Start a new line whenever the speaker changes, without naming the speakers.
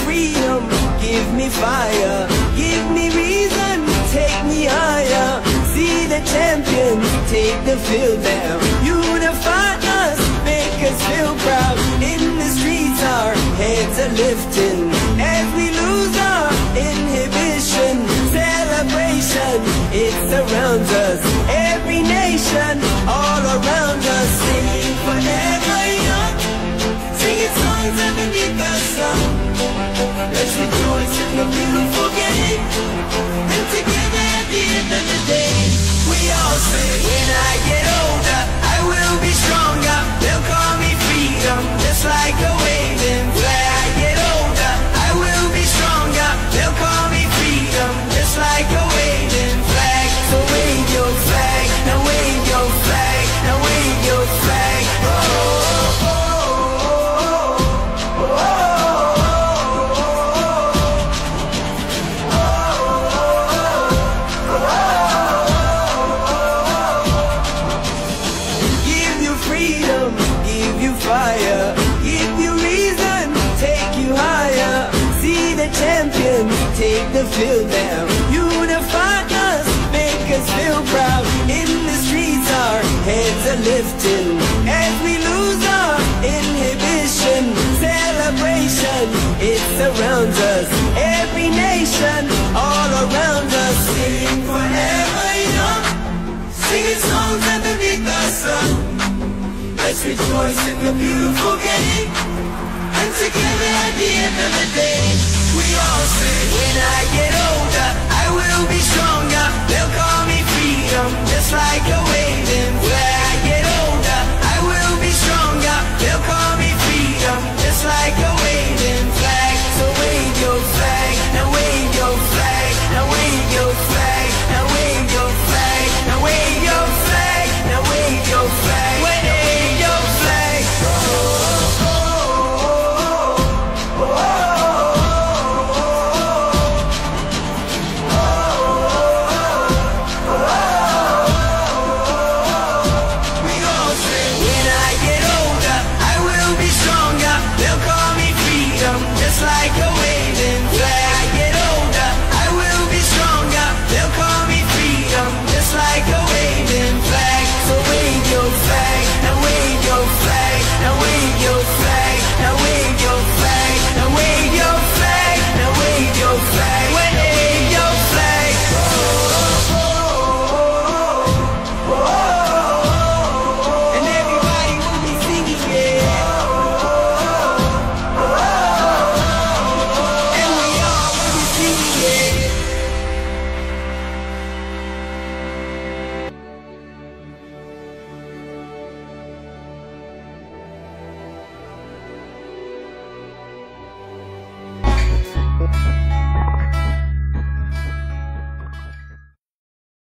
freedom, give me fire, give me reason, take me higher. See the champions take the field now, unify us, make us feel proud. In the streets our heads are lifting, as we lose our inhibition. Celebration, it surrounds us, every nation, all around us. Singing forever young, singing songs underneath the sun. Let's rejoice in the beautiful game, and together at the end of the day, we all say, when I get older, I will be stronger. They'll call me freedom, just like a waving flag. I get older, I will be stronger. They'll call me freedom, just like a waving flag. So wave your flag, now wave your flag, now wave your flag. Oh, oh, oh, oh, oh. Freedom, give you fire, give you reason, take you higher. See the champions take the field now, unify us, make us feel proud. In the streets our heads are lifting, as we lose our inhibition. Celebration, it surrounds us, every nation, all around us. Sing forever young, singing songs underneath the sun. Let's rejoice in the beautiful game, and together at the end of the day, we all say, when I get older, I will be stronger. They'll call me freedom, just like a waving flag. I get older, I will be stronger. They'll call me freedom, just like a waving flag. So wave your flag, now wave your flag, now wave your flag, now wave your flag, now wave your flag, now wave your flag. Just like a wave.